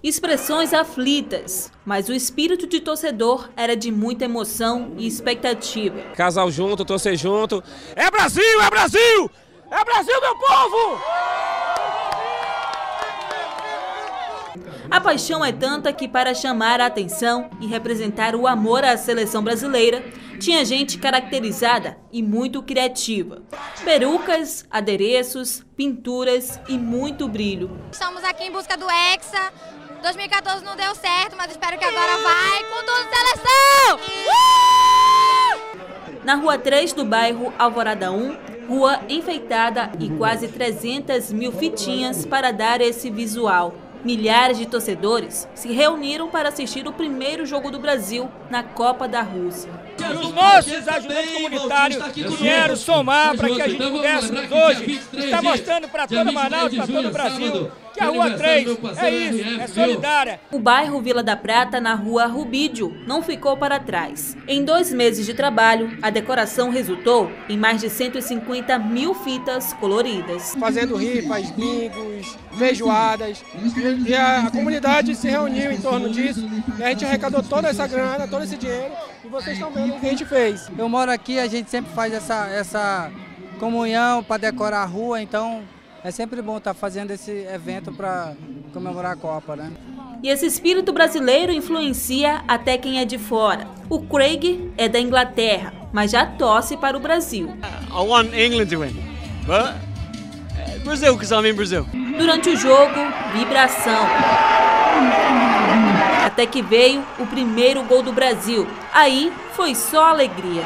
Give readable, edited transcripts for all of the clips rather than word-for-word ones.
Expressões aflitas, mas o espírito de torcedor era de muita emoção e expectativa. Casal junto, torcer junto. É Brasil, é Brasil! É Brasil, meu povo! A paixão é tanta que, para chamar a atenção e representar o amor à seleção brasileira, tinha gente caracterizada e muito criativa. Perucas, adereços, pinturas e muito brilho. Estamos aqui em busca do Hexa. 2014 não deu certo, mas espero que agora vai com tudo, seleção! Na Rua 3 do bairro Alvorada 1, rua enfeitada e quase 300 mil fitinhas para dar esse visual. Milhares de torcedores se reuniram para assistir o primeiro jogo do Brasil na Copa da Rússia. E os nossos ajudantes comunitários vieram somar para que a gente pudesse hoje estar mostrando para toda Manaus, para todo o Brasil, que a Rua 3 é isso, é solidária. O bairro Vila da Prata, na Rua Rubídio, não ficou para trás. Em 2 meses de trabalho, a decoração resultou em mais de 150 mil fitas coloridas. Fazendo rifas, bingos, feijoadas, e a comunidade se reuniu em torno disso, e a gente arrecadou toda essa grana, todo esse dinheiro, e vocês estão vendo o que a gente fez. Eu moro aqui, a gente sempre faz essa comunhão para decorar a rua, então é sempre bom estar fazendo esse evento para comemorar a Copa, né? E esse espírito brasileiro influencia até quem é de fora. O Craig é da Inglaterra, mas já torce para o Brasil. I want England to win, but Brazil, because I'm in Brazil. Durante o jogo, vibração. Até que veio o primeiro gol do Brasil. Aí foi só alegria.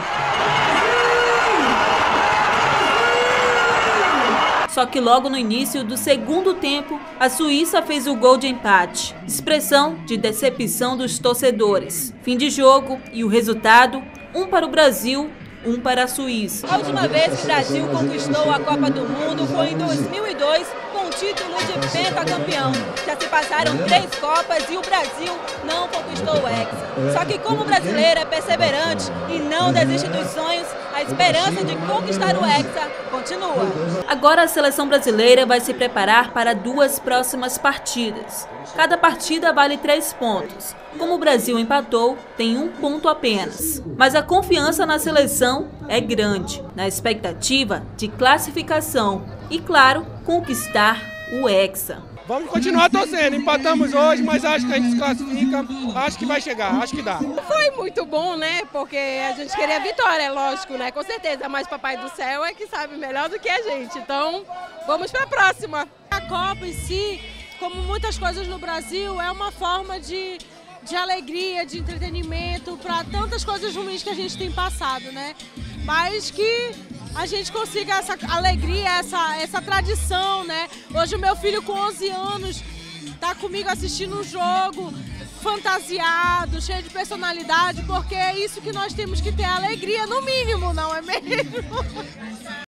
Só que logo no início do segundo tempo, a Suíça fez o gol de empate. Expressão de decepção dos torcedores. Fim de jogo e o resultado, 1 para o Brasil, 1 para a Suíça. A última vez que o Brasil conquistou a Copa do Mundo foi em 2002, com o título de pentacampeão. Já se passaram 3 Copas e o Brasil não conquistou o Hexa. Só que como o brasileiro é perseverante e não desiste dos sonhos, a esperança de conquistar o Hexa continua. Agora a seleção brasileira vai se preparar para 2 próximas partidas. Cada partida vale 3 pontos. Como o Brasil empatou, tem 1 ponto apenas. Mas a confiança na seleção é grande, na expectativa de classificação e, claro, conquistar o Hexa. Vamos continuar torcendo, empatamos hoje, mas acho que a gente se classifica, acho que vai chegar, acho que dá. Foi muito bom, né, porque a gente queria vitória, é lógico, né, com certeza, mas Papai do Céu é que sabe melhor do que a gente, então vamos para a próxima. A Copa em si, como muitas coisas no Brasil, é uma forma de alegria, de entretenimento para tantas coisas ruins que a gente tem passado, né, mas que a gente consiga essa alegria, essa tradição, né? Hoje o meu filho com 11 anos tá comigo assistindo um jogo fantasiado, cheio de personalidade, porque é isso que nós temos que ter, alegria no mínimo, não é mesmo?